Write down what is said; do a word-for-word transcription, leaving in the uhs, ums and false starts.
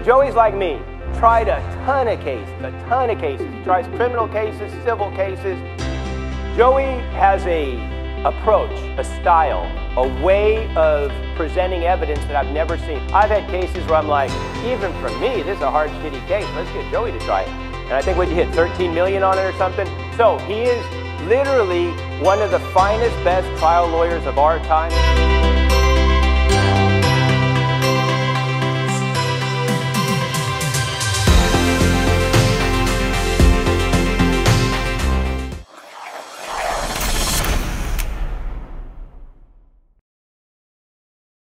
Joey's like me, tried a ton of cases, a ton of cases. He tries criminal cases, civil cases. Joey has a approach, a style, a way of presenting evidence that I've never seen. I've had cases where I'm like, even for me, this is a hard, shitty case. Let's get Joey to try it. And I think what you hit thirteen million on it or something. So he is literally one of the finest, best trial lawyers of our time.